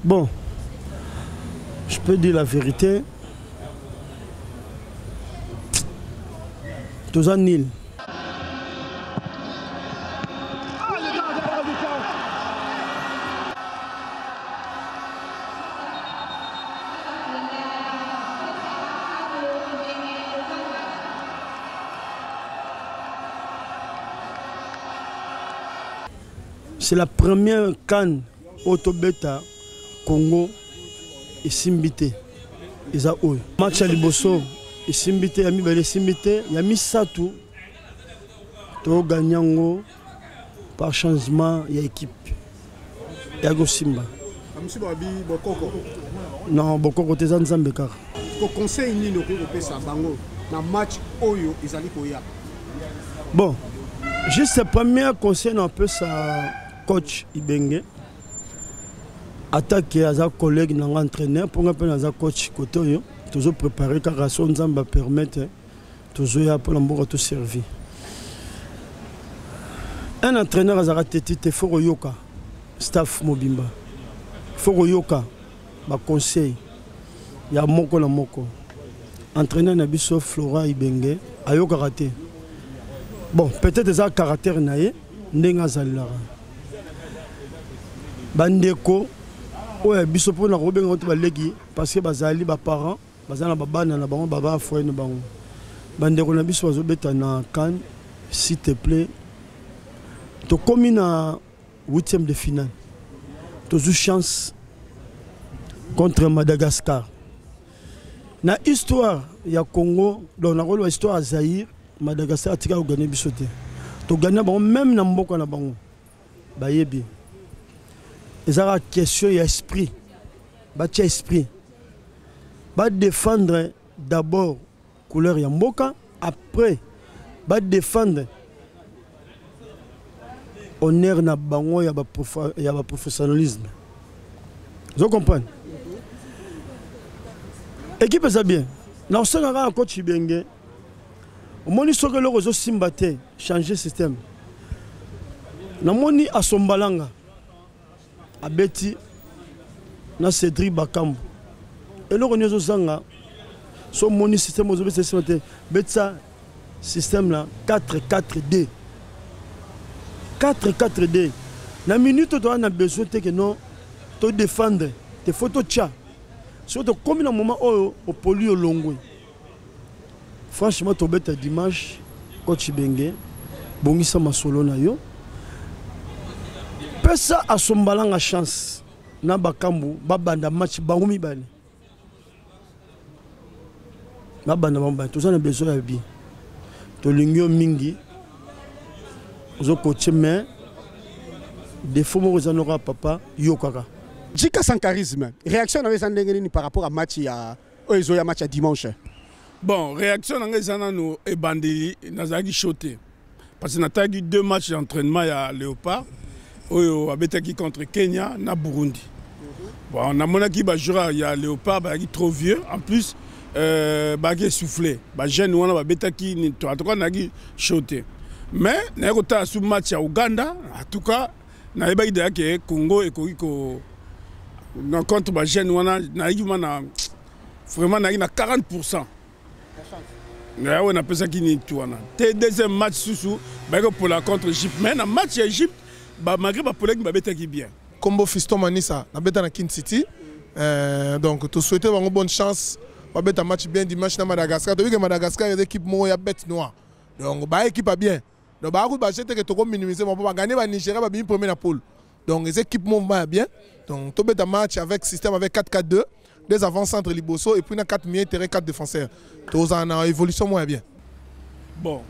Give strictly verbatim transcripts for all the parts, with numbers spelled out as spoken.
Bon, je peux dire la vérité. Tous en nil. C'est la première canne Autobeta Congo et Simbité. Ils ont match à Liboso et Simbité, Yami Bale Simbité, Yami Satou, to gagnango par changement il y a équipe. Yago Simba. Non, beaucoup côté Zanzambekar. Ko conseil ni no ko pesa bango na match oyo izali koya. Bon, juste le premier conseil un peu ça coach Ibenge. Attaquer à un collègue dans l'entraîneur pour un peu à coach côté yo toujours préparé car la son Zamba permettre toujours ya pour l'ambour tout servi. Un entraîneur a raté il faut yoka staff Mobimba. Faut yoka ba conseil. Il y a moko na moko. Entraîneur na biso Flora Ibenge ayoka raté. Bon, peut-être ça caractère naé ndenga zalara. Bandeko oya biso pour na robenga oto baleki parce que bazali ba parents bazana babana na bango baba frère na bango. Bandeko na biso bazobeta na CAN s'il te plaît. To komi na huitième de finale. Tozu chance contre Madagascar. Na histoire ya Congo, dans la rôle histoire à Zaïre, Madagascar a tika au gagné bisoté. To gagné bon même na mboko na bango. Ba yebi. Ezara question ya esprit. Ba tia esprit. Ba défendre d'abord couleur ya mboka, après ba défendre honneur na bango ya ba ya ba professionnalisme. Vous comprenez? Équipe ça bien. Na osanga un coach Ibenge. Au moni soke le réseau Simbate changer système. Na moni asombalanga. Abeti na Cédric Bakambu. Et le réseau zanga son moni système aux obéis Simbate. Betsa système là quatre quatre deux. quatre quatre deux. Na minute tu as besoin que non te défendre tes photos tcha. Surtout comme dans moment où au poli au longo. Franchement tu bête dimanche coach Ibenge bongisa masolo na yo. Pesa a son balanga chance na Bakambu babanda match bangumi bani. Babanda bamba tout ça na besoin ya bi. To lingyo mingi. Zo coach mais des fois mo zanora papa yo kaka. Jika sans charisme. Réaction avec Zandengeni par rapport à match ya Oezo ya match à dimanche. Bon, réaction avec Zanano et Bandi Nazagi choté. Parce que n'a eu deux matchs d'entraînement à Léopard. Oyo abetaki contre Kenya na Burundi. Bon, on a mon équipe à jouer il y a Léopard bah, qui est trop vieux en plus euh bah qui est soufflé. Bah jeune on a betaki ni to en tout cas nagi choté. Mais na kota sous match à Ouganda en tout cas na eba idea que Congo et Koko na contre ba jeune wana na na vraiment na na quarante pour cent. Mais on a pensé qu'il n'y a pas. Deuxième match sous pour la contre l'Égypte. Mais dans le match Égypte, malgré ma collègue, je suis bien. Combo Fiston Manissa, je suis dans Kin City. Donc, tu souhaites une bonne chance. Je suis un match bien dimanche dans Madagascar. Tu vois que Madagascar est une équipe qui bête noire. Donc, l'équipe équipe est bien. Donc, je que tu minimiser. Je vais gagner le Nigeria, je vais premier poule. Donc, les équipes sont bien. Donc, tu as un match avec système avec quatre quatre deux. Des avant-centres Liboso et puis na quatre milieux terrain quatre défenseurs. Tous en évolution moins bien. Bon,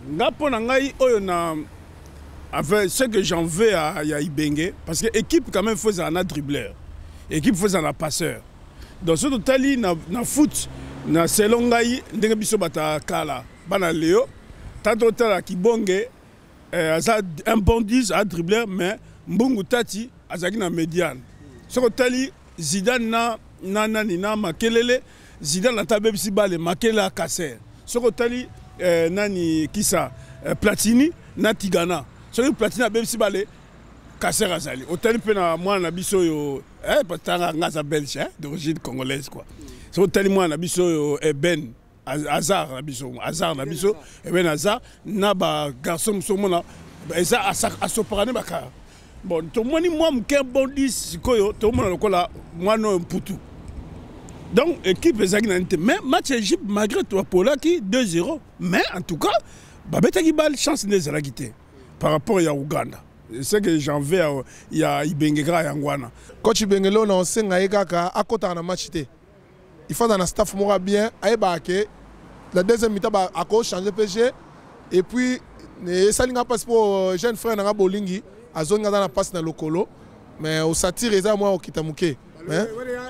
ce que j'en veux à Ibenge, parce que l'équipe quand même faisait un dribbleur, l'équipe faisait un passeur. Dans ce total, na na foot, na selongai, ndenge biso bata kala, bana Léo, tantôt tala ki bonge, un bon dix à dribbleur, mais mbungu tati azaki na médiane. Ce total, Zidane na Nana Nina Makelele, Zidane na tabe bisi bale Makela Kasser. Soko tali nani kisa Platini na Tigana. Soko Platini na bisi bale Kasser Azali. Hôtel Pena, moi, on a biso yo, eh, parce que t'as belge, hein, d'origine congolaise, quoi. C'est hôtel moi, on a biso yo, eh, Ben, Hazard, on a biso, Hazard, on a biso, eh, Ben Hazard, n'a ba garçon, son mona, et ça, à s'opérer, baka. Bon, tout le monde, moi, m'qu'un bon dix, koyo, tout le monde, là, moi, non, poutou. Donc, équipe, les mais match Égypte, malgré toi, pour là, qui deux zéro. Mais, en tout cas, Babeta qui bat chance de la guité par rapport à Ouganda. C'est que j'en vais il y a Ibengegra et Angwana. Coach Ibengelo na onsenga ekaka akota na match té. Il faut dans la staff mora bien ayeba ke la deuxième mi-temps ba ako changer P G et puis ne salinga passe pour jeune frère na Bolingi azonga dans la passe na lokolo mais au satire eza moi okitamuke. Hein?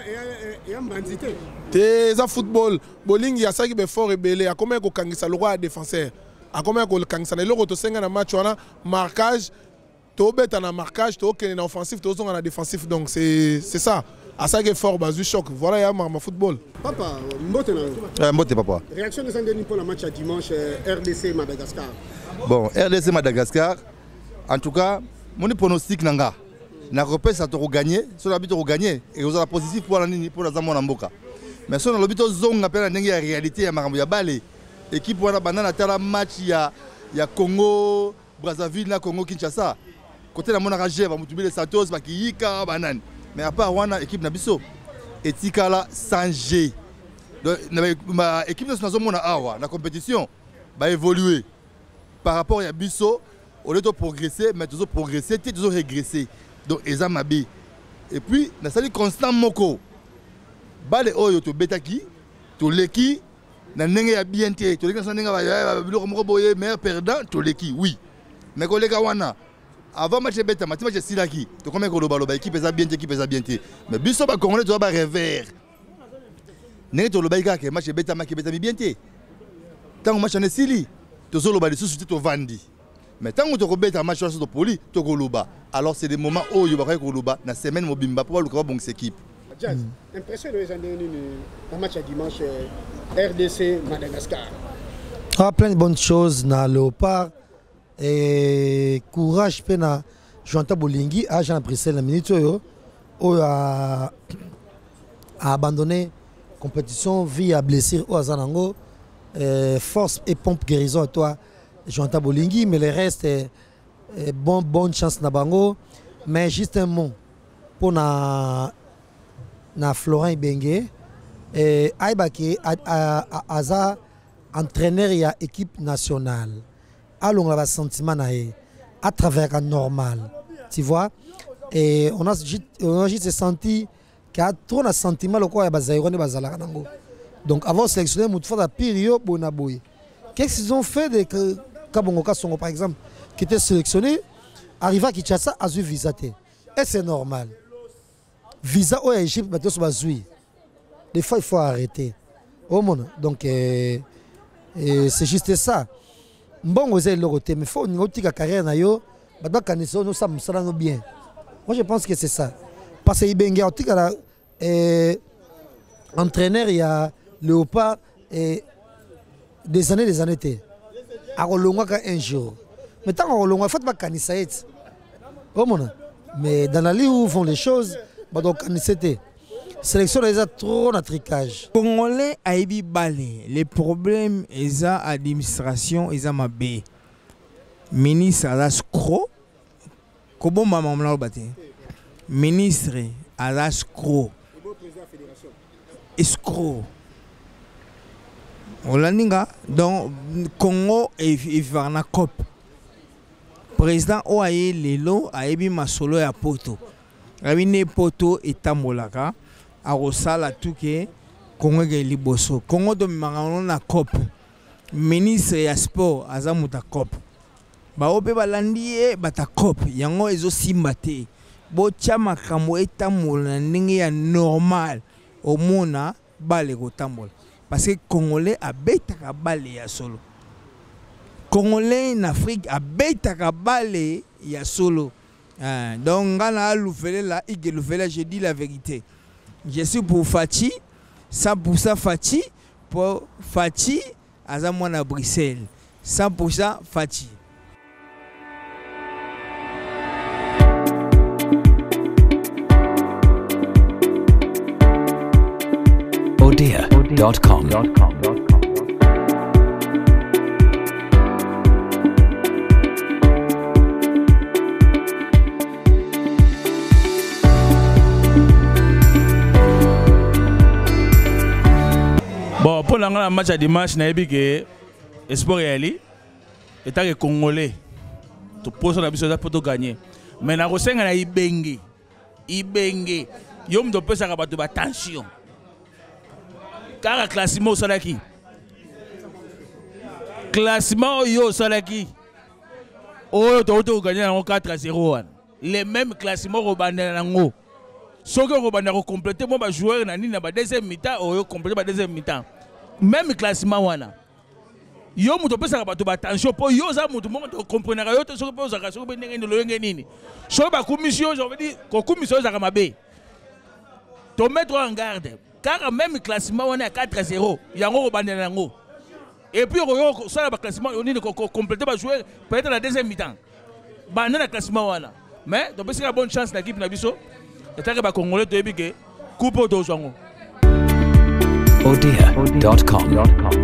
Te za football Bolingi asaki be fort rebelle a combien ko kangisa le roi défenseur a combien ko kangisa le loko to senga na match wana marquage to bet en marquage to ken en offensif to en défensif donc c'est c'est ça à ça que fort bazu choc voilà ya ma football papa mbote na euh, mbote papa réaction des Andeni pour le match à dimanche R D C Madagascar. Bon R D C Madagascar en tout cas mon pronostic nanga na repère ça to gagner sur la but to gagner et aux la positif pour la nini pour la zamo na mboka mais sur le but to zonga pe na ndenge ya réalité ya makambo ya balé équipe wana banana tala match ya ya Congo Brazzaville na Congo Kinshasa côté la mona Jeva mutubile Santos bakiyika banane mais à part wana équipe na biso etikala sans G donc ma équipe nationale mona awa na compétition va évoluer par rapport à biso au lieu de progresser mais toujours progresser toujours régresser donc eza mabe et puis na sali constant moko bale oyo to betaki to leki na ndenge ya bien te to leki na ndenge ba biloko moko boye meilleur perdant to leki oui mais kolega wana avant match beta match match silaki to comme ko loba équipe eza bien te équipe eza bien te mais biso ba congolais to ba revers ne to loba ka match beta match beta bien te tant match na sili to zo loba lisusu to vandi mais tant que tu beta match to poli to ko loba alors c'est des moments où il va ko loba na semaine mobimba pour le bon équipe. Jazz, impression de le match à dimanche R D C Madagascar. Ah, plein de bonnes choses na Léopard et courage pena Jonathan Bolingi a Jean Brissel la minute yo a abandonné compétition via blessure au Azanango force et pompe guérison à toi Jonathan Bolingi mais le reste est, est bon bonne chance na bango mais juste un mot pour na na Florent Ibenge et Aibaki Aza entraîneur ya équipe nationale allons la sentiment à travers un normal tu vois et on a on a juste senti qu'il y a trop de sentiments le quoi ya bazaïrone bazala nango donc avant sélectionner mutufa da période bonaboy qu'est-ce qu'ils ont fait de Kabongoka Songo par exemple qui était sélectionné arriva à Kinshasa a eu visa et c'est normal visa au Égypte bateau sur bazui des fois il faut arrêter au monde donc euh, c'est juste ça bon vous avez le côté mais faut une autre carrière na yo badba kanisa nous ça nous bien moi je pense que c'est ça parce que Ibenge autre euh, entraîneur il y a Léopard et des années des années té a rolonga un jour mais tant on rolonga faut pas kanisa et au monde mais dans la ligne où font les choses bah donc kanisa té sélection les a trop na tricage Congolais aibi balé les problèmes ils a administration ils a mabé ministre à la scro comment maman m'a battu ministre à la scro escro Olaninga donc Congo et Varna Cop président oaye lelo aibi masolo ya poto abine poto etambolaka arosala tuke Congo ge liboso Congo do mangano na cop ministre ya sport azamuta cop ba ope balandi bata cop yango ezo simba te bo chama kamo etambola ndenge ya normal omona bale ko tambola parce que Congolais abetaka bale ya solo Congolais en Afrique abetaka bale ya solo ah, donc ngana loufele la ige loufele je dis la vérité. Je suis pour Fati, cent pour cent Fati, pour Fati, à moi à Bruxelles, cent pour cent Fati. dot com. Bon, pour le match à dimanche, je sais que l'espoir est allé. Et que Congolais, tu poses la mission pour gagner. Mais na rosenga na ibenge. Ibenge. Yom do pesa ka bato ba tension. Car classement salaki. Classement yo salaki. Oh, tu as gagné en quatre à zéro. Les mêmes classements au Bandango. Ce que vous avez complété, moi, je joueur dans la deuxième mi-temps, ou complété la deuxième mi-temps. Même classement, wana. Yo muto pesa ka ba attention pour yo za muto mo comprendre yo to so ko za ka so be ngene lo ngene so ba commission je veux dire ko commission za ka mabe to mettre en garde car même classement on est à quatre à zéro yango ko bandela ngo et puis yo ça ba classement on ko compléter ba jouer peut-être la deuxième mi-temps ba na classement wana mais to pesa bonne chance l'équipe na biso et ta ba congolais to ebike coupe to zongo odia dot com.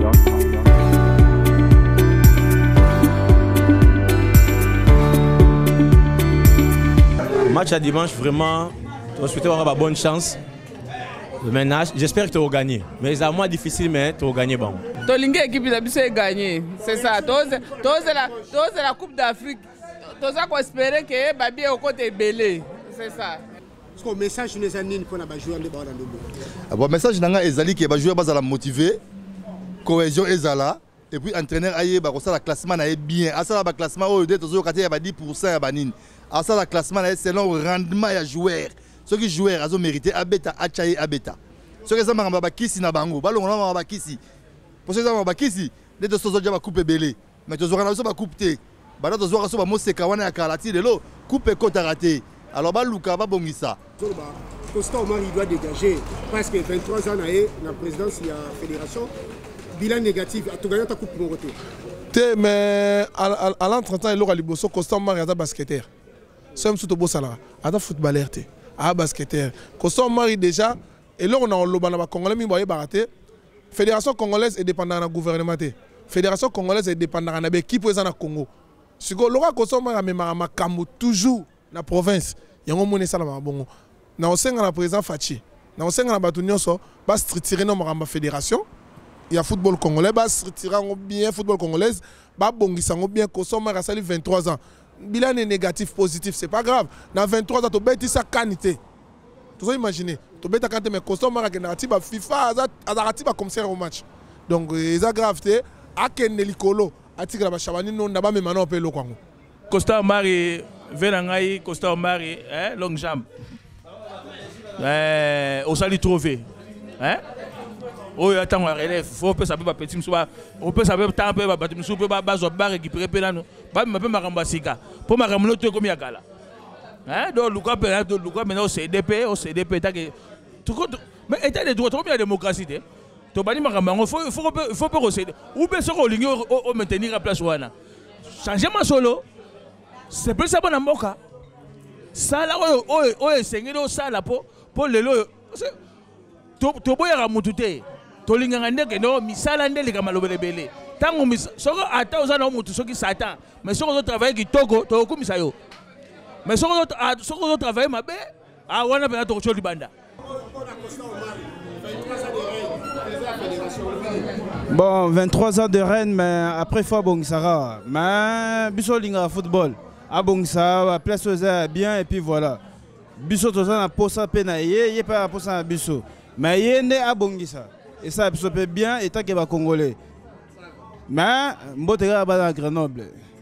Match à dimanche, vraiment, je souhaite avoir une bonne chance. Maintenant, j'espère que tu vas gagner. Mais c'est moins difficile, mais tu vas gagner. Bon. Tu as l'équipe de gagner. C'est ça. Tu as la Coupe d'Afrique. Tu as espéré que Babi est au côté belé. C'est ça. Est-ce que le message nous est pour les joueurs de Bandando? Le message est que les joueurs sont motivés, cohésion est là. Et puis l'entraîneur a dit que le classement est bien. Le classement est dix pour cent. À ça, le classement est selon le rendement des joueurs. Ceux qui jouent, ils ont mérité Abeta, Achaye, Abeta. Ceux qui ont été Kisi na bango, ballon on a Kisi. Pour ceux qui ont été Kisi, les deux sont déjà coupé belé. Mais tu auras aussi coupé. Bada tu auras aussi Mose Kawana à Kalati de l'eau, coupé côte raté. Alors bah Luka va bongisa. Constant Omar il doit dégager parce que vingt-trois ans la présidence de la fédération, bilan négatif. Tu gagnes ta coupe pour côté. Mais à l'entretemps il aura liboso Constant Omar est un basketteur. C'est un footballeur, un footballeur, un basketteur. Constant Mari déjà, et là on a le Congolais, mais il baraté. Fédération congolaise est dépendante du gouvernement. Fédération congolaise est dépendante de l'équipe qui est au Congo. Si le roi Constant Mari a toujours dans la province, il y a un monde qui est bon. Dans le président Fachi, dans le Batunion, il va se retirer dans la fédération. Il y a football congolais, il va se retirer bien football congolais, il va se bien Constant Mari a vingt-trois ans. Bilan est négatif, positif, c'est pas grave. Dans vingt-trois ans, tu as sa qualité. Tu peux imaginer. Tu as quand mais Constant Mara qui est FIFA, il comme ça au match. Donc, c'est grave. Il y a un hélicolo. Il y a un chabani, non, d'abord, mais maintenant, on peut le Congo. Constant Mari, Vélangaï, Constant Mari, longue jambe. On s'est trouvé. Oh, attends, on relève. Il faut savoir que petit on peut savoir que tu peux petit soupe, tu peux récupérer pelano. Pas me ma rambasika. Pour ma ramlo tu comme yagala. Hein? Donc Lucas peut donc Lucas maintenant au C D P, au C D P ta que tout mais état de droit, trop bien démocratie de. To bani ma rambango, faut il faut il faut procéder. Ou bien ce qu'on ligne au maintenir à place wana. Changement solo. C'est plus ça bon mboka. Ça là oh oh oh sengelo ça là pour pour le lo. To to boya mutute. Tolinga ndeke no misala ndele kama lobelebele tango mis soko ata oza na mutu soki satan mais soko zo travailler kitoko to komisa yo mais soko soko zo travailler mabe a wana pena to choli banda. Bon, vingt-trois ans de Rennes, mais après fois bon Sara, mais biso linga football a bon ça place oza bien et puis voilà biso toza na posa pena ye ye pas posa na biso mais yende a bongisa. Et ça se peut bien et tant qu'il va congolais. Mais Mbotega va à Grenoble.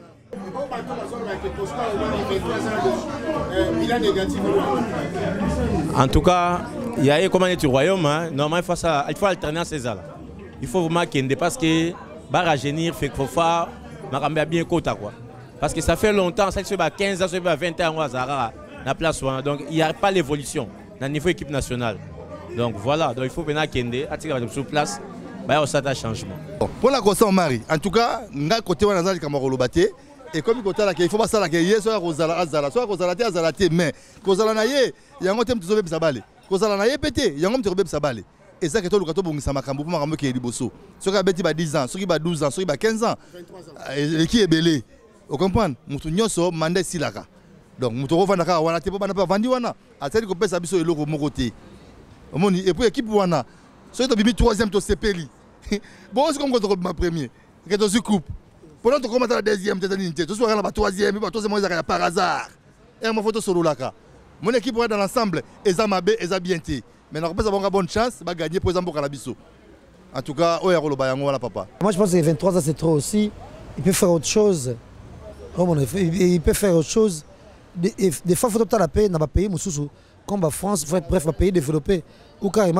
En tout cas, il y a un commandant du royaume. Hein. Normalement, il faut, ça, il faut alterner à ces là. Il faut vraiment qu'il y ait parce que Barra Génir fait qu'il faut faire bien quota quoi. Parce que ça fait longtemps, ça fait quinze ans, ça fait vingt ans à la place. Donc il n'y a pas l'évolution dans le niveau équipe nationale. Donc voilà, donc il faut venir à Kende, attirer sur place, bah on s'attend à changement. Pour la Constant Mari, en tout cas, nga côté wana zali kamaro lobate et comme côté là il faut pas ça là que hier soit Rosala Azala, soit Rosala te Azala te mais Rosala na ye, yango tem tuzobe bisabale. Rosala na ye pété, yango te robe bisabale. et ça que to lukato bongisa makambo pour makambo ki liboso soki abeti ba dix ans soki ba douze ans soki ba quinze ans et qui est belé vous comprenez mutu nyonso mandat silaka donc mutu rovanda ka wana te po bana pa vandi wana ateli ko pesa biso eloko moko te omoni et puis équipe wana soki to bimi troisième to sepeli bon c'est comme quand to ma premier que to coupe pendant to commenter la deuxième te tani te to soit la troisième ba troisième mois par hasard et ma photo solo laka mon équipe dans l'ensemble eza mabe eza bien te mais on peut avoir une bonne chance de gagner pour exemple Calabiso. En tout cas, oh, papa. Moi je pense que vingt-trois ans c'est trop aussi. Il peut faire autre chose. Il peut faire autre chose. Des, des fois, il faut la paix dans le pays, comme la France, il faut être bref, un pays développé. Ou carrément,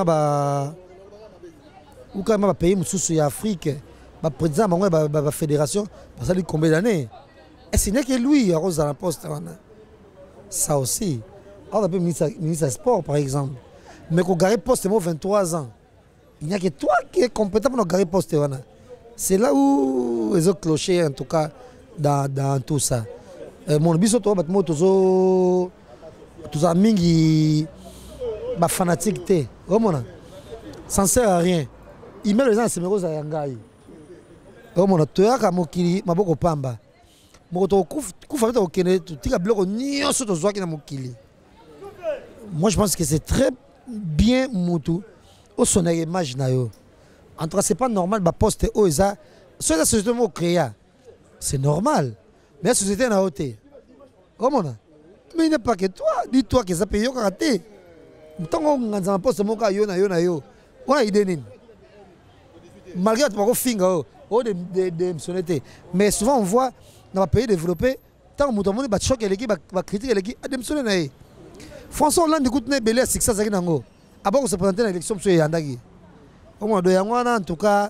ou carrément, un pays, il y a Afrique, le président de la fédération, ça lui combien d'années. Et ce n'est que lui, à Rose à la poste. Ça aussi. On a le ministre des Sports, par exemple. Mais quand Gary Poste a vingt-trois ans, il n'y a que toi qui es compétent pour Gary Poste. C'est là où ils ont cloché, en tout cas, dans, dans tout ça. Euh, mon biso to batmo tozo toza mingi ba fanatique te. Romona. Ça ne sert à rien. Il met les gens semeros à yangai. Romona toya ka mokili maboko pamba. Moko to kufa to okene to tika bloko nyonso to zwaki na mokili. Moi je pense que c'est très bien mutu au son image na yo. En tout cas c'est pas normal ba poste o eza so la société mo créa. C'est normal. Mais la société na hauteur. Comment on a? Mais il n'est pas que toi, dis-toi que ça paye au karaté. Tant qu'on a un poste mon cas yo na yo na yo. On a idée nini. Malgré tout, on finger oh de de de mais souvent on voit dans les pays développés tant que on va choquer l'équipe, va critiquer l'équipe, à démissionner na. François Hollande écoute ne belé c'est ça ça qui nango. Avant qu'on se présente à l'élection sur Yandagi. Comment doit en tout cas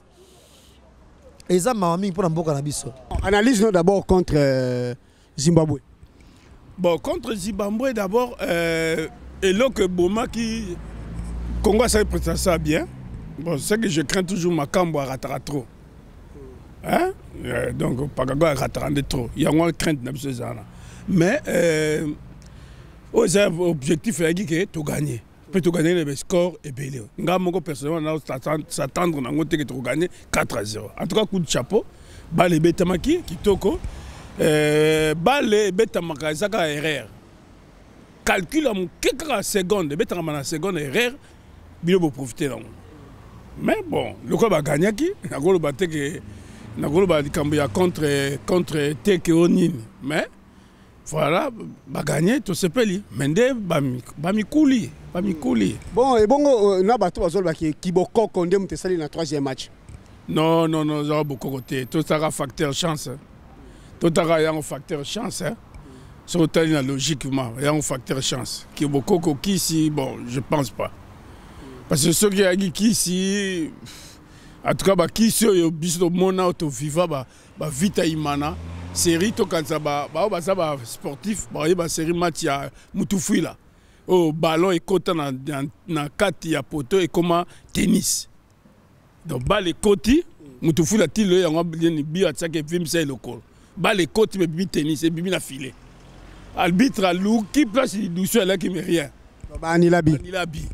les hommes pour un cannabis. Analyse-nous d'abord contre euh, Zimbabwe. Bon, contre Zimbabwe d'abord, euh, et là que Boma qui Congo ça représente ça bien. Bon, c'est que je crains toujours ma cambo à ratara trop. Hein? Euh, donc Pagago à ratara trop. Il y a moins de crainte dans ce genre. Mais euh, aux objectifs est que tu gagnes. Peut tu gagner le score et belé. Nga mongo personnellement s'attendre na ngote que tu gagner quatre à zéro. En tout cas coup de chapeau, balé betamaki kitoko euh balé betamaka zaka erreur. Calcule en quelques secondes, betamaka na seconde erreur, bilo bo profiter là. Mais bon, le club a gagné qui, na golo batte que na golo ba dikambia contre contre Tekeonine. Mais voilà, ba gagné tout se peli. Mende bami bami kouli. Bon, et bon, na bato bazol qui Kiboko Condé mutesali na troisième match. Non, non, non, ça beaucoup côté. Tout ça a facteur chance. Tout ça a un facteur chance. Sur la logiquement, il y a un facteur chance. Kiboko qui si, bon, je pense pas. Parce que ceux qui a dit qui si, en tout cas, qui si au biso mona auto viva ba ba vita imana série to quand ça ba ba ça ba sportif, ba ba série match ya mutufu là. Oh, ballon et côté dans dans quatre ya poto et comment tennis. Donc balle et côté, mutufu la tilo ya ngabli bi attaque vim c'est le col. Balle et côté mais bi tennis et bi na filé. Arbitre à lou qui place du douceur là qui met rien. Ba ni labi. Ni labi.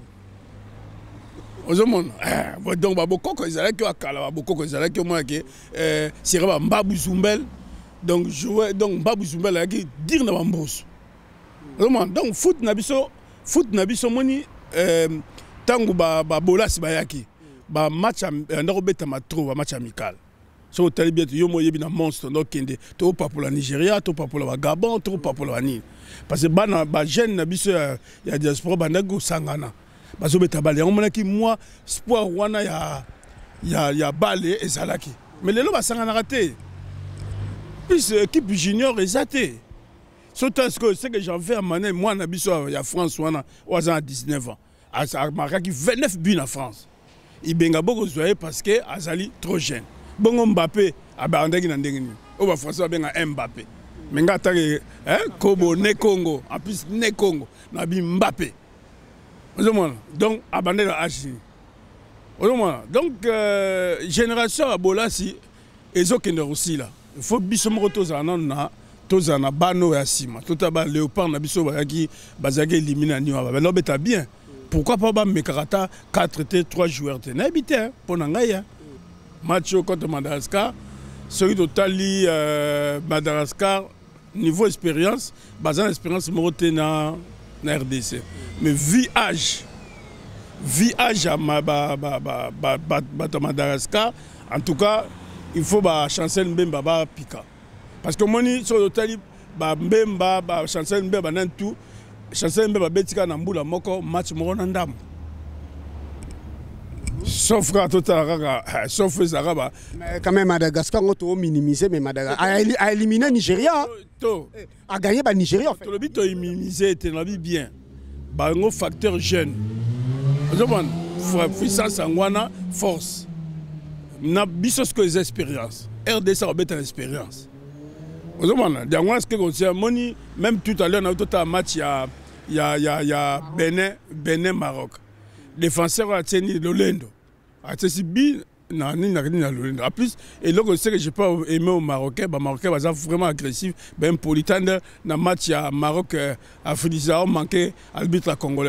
Ozomon eh donc ba boko ko ezala ki akala ba boko ko ezala ki mo ke euh sira ba mbabu zumbel donc jouer donc mbabu zumbel là qui dire na bambos. Donc foot nabiso foot nabiso moni euh tangu ba ba bolas bayaki ba match ndako beta matro ba match amical so tali bien yo mo yebi na monstre donc kende to pas pour la Nigeria to pas pour le Gabon to pas pour le Nil parce que ba ba jeune nabiso ya diaspora bandago sangana bazo beta balé on mona ki moi sport wana ya ya ya balé ezalaki mais lelo ba sangana raté puis équipe junior ezate. Ce que j'en fais à Mané, moi, il y a France, on a dix-neuf ans. Il y a vingt-neuf buts en France. Il y a beaucoup de parce que Azali trop jeune. Bon Mbappé, il y a un Français, il y a Mbappé. Mais il y a Kobo, Né Congo, en plus Né Congo, il y a Mbappé. Donc, abandonné la H. Donc, génération à Bolassi, ils ont aussi là. Il faut que nous soyons tozana bano ya sima totaba léopard na biso ba ki bazaki éliminer niwa ba no beta bien pourquoi pas ba mekarata quatre T trois joueurs te na habité pour ngai match contre Madagascar celui totali euh, Madagascar niveau expérience bazan expérience moté na na R D C mais vu âge vu âge à ma ba ba ba ba, ba, ba Madagascar en tout cas il faut ba Chancel Mbemba ba pika parce que moni sur totali ba Mbemba ba Chancel Mbemba nan tout Chancel Mbemba betika na mbula moko match moko na ndam sauf que total sauf Zaraba mais quand même Madagascar on to minimiser mais Madagascar a éliminé Nigeria a gagné ba Nigeria en fait le but to minimiser était la vie bien ba un facteur jeune demande puissance angwana force na bisos que les expériences R D C a bête en expérience vous demandez d'angwana ce que on moni même tout à l'heure on a tout un match il y a il y a il y a Bénin Bénin Maroc défenseur a tenu Lolendo a tenu bi na ni na na Lolendo en plus et là je sais que j'ai pas aimé au Marocain ba Marocain va vraiment agressif ben politan na match ya Maroc Afrique a manqué arbitre congolais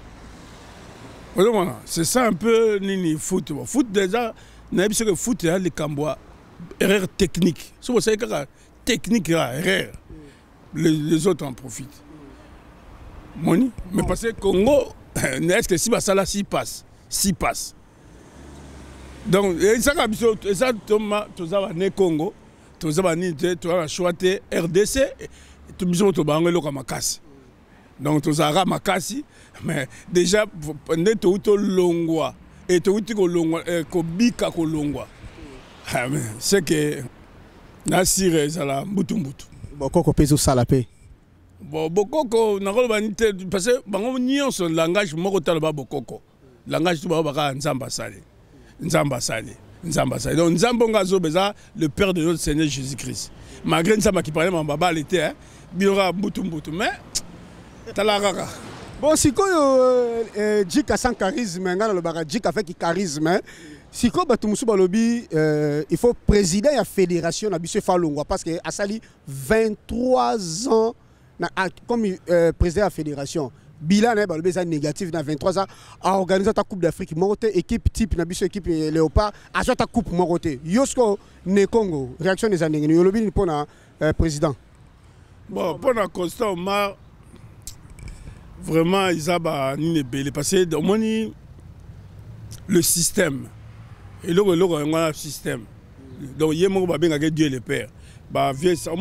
voilà c'est ça un peu nini foot foot déjà na bi que foot ya les cambois erreur technique so vous savez que technique erreur les, les autres en profitent Moni mais parce que Congo est-ce que si ça si passe si passe donc ça et ça Thomas tous ne Congo tous ni tu as choisi R D C tout besoin to bangelo comme makasi donc tous ara makasi mais déjà ne to to longwa et to uti ko longwa ko bika ko longwa c'est que nasire sala mbutu mbutu bokoko peso sala pe bon bokoko nakolo banite parce que bango nyonso langage moko tala bokoko langage tu ba ba nzamba sali nzamba sali nzamba sali donc nzambo ngazo beza le père de notre Seigneur Jésus-Christ malgré nzamba qui parlait mon baba l'été hein biora mbutu mbutu mais tala kaka bon sikoyo Djika sans charisme ngana le baka Djika avec charisme siko batu musu balobi il faut présider la fédération na biso falongwa parce que asali vingt-trois ans comme euh, président de la fédération, bilan est négatif dans vingt-trois ans, a organisé la Coupe d'Afrique, équipe type, équipe Léopard, a joué la Coupe Moroté. Yosko ne Congo, réaction des années, nous avons pour le président. Bon, pour le constat, Omar, vraiment, ils ont une belle parce que le système, et là, il y a un système. Donc, il y a un Dieu le Père. Bah, vieux, ça,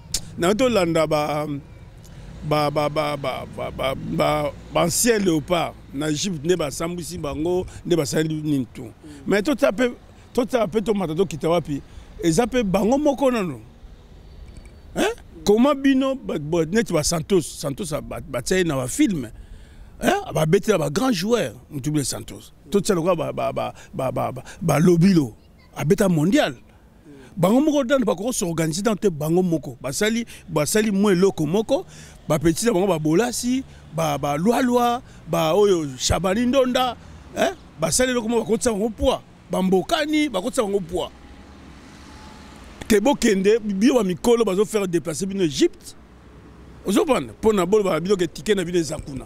ba ba ba ba ba ba ba ancien léopard na Égypte ne ba sambusi bango ne ba sandi nintu mais tout ça peut tout ça peut to matato kitawapi et ça peut bango moko nano hein comment bino ba net ba Santos Santos ba ba tsaye na ba film hein ba beti ba grand joueur on double Santos tout ça le ba ba ba ba ba ba lobilo a beta mondial bango moko dan ba ko s'organiser dans te bango moko ba sali ba sali moins loko moko ba petit bango ba bolasi ba ba loi loi ba oyo Shabani Ndonda hein ba sali loko ba ko tsa bango poids ba mbokani ba ko tsa bango poids ke bokende bio ba mikolo ba zo faire déplacer bino Égypte ozo prendre pour na bol ba bio ke ticket na bino zakuna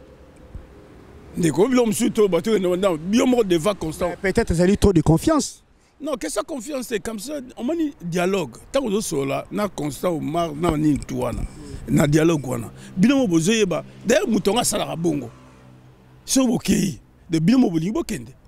ndeko bilo msuto ba to na bio moko de va constant peut-être ça lui trop de confiance. Non, qu'est-ce que confiance c'est comme ça on m'a dit dialogue tant que zo là na constant au mar na ni tuana na dialogue wana bino mo bozoyeba d'ailleurs mutonga sala bongo so bokei de bino mo bolingo kende